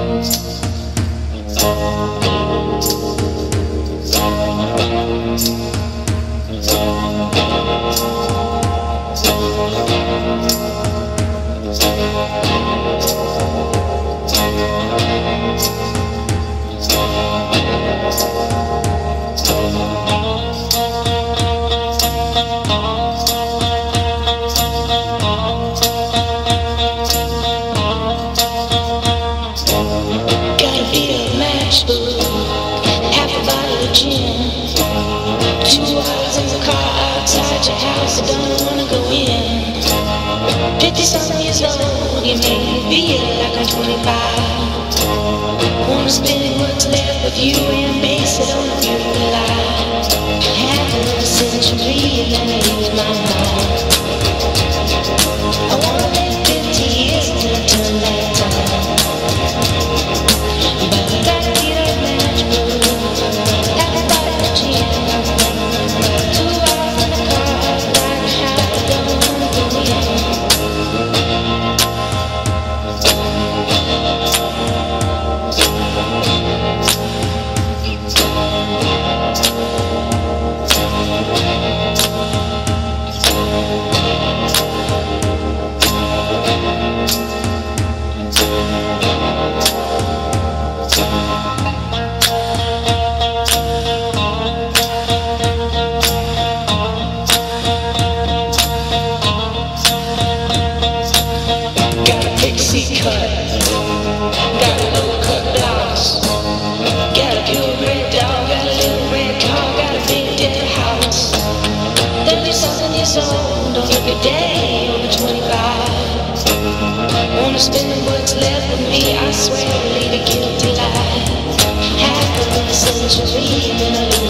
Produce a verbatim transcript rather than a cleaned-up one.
Fifty-something years old, you make me feel like I'm twenty-five. Wanna spend what's left of you and base it on a beautiful life. Half of a century and then I lose my mind. I wanna live fifty years till I turn back time. But I gotta get a matchbook, have a bottle of gin, two hours in the car, like a house, don't wanna go in. Got a pixie cut, got a low cut blouse, got a purebred dog, got a little red car, got a big dead house. Thirty-something years old, don't look a day over twenty-five. Wanna spend what's left of me, I swear to lead a guilty life. Half of a century, then I lose